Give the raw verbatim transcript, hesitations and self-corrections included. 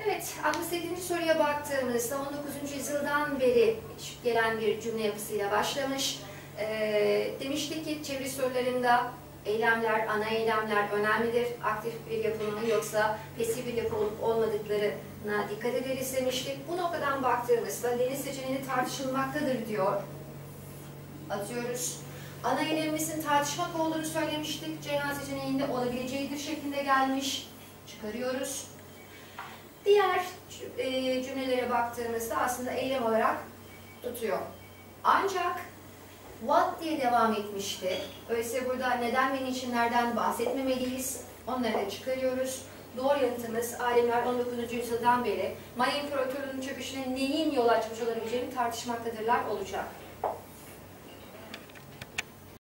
Evet, altmış sekizinci soruya baktığımızda on dokuzuncu yüzyıldan beri gelen bir cümle yapısıyla başlamış. Ee, demiştik ki çeviri sorularında eylemler, ana eylemler önemlidir. Aktif bir yapı mı yoksa pasif bir yapı olup olmadıklarına dikkat ederiz demiştik. Bu noktadan baktığımızda deniz seçeneği tartışılmaktadır diyor. Atıyoruz. Ana eylemimizin tartışmak olduğunu söylemiştik. Ceyhan seçeneğinde olabileceğidir şeklinde gelmiş. Çıkarıyoruz. Diğer e, cümlelere baktığımızda aslında eylem olarak tutuyor. Ancak what diye devam etmişti. Öyleyse burada neden ve niçinlerden bahsetmemeliyiz. Onları da çıkarıyoruz. Doğru yanıtımız alimler on dokuzuncu yüzyıldan beri Maya İmparatorluğu'nun çöküşüne neyin yol açmış olabileceğini tartışmaktadırlar olacak.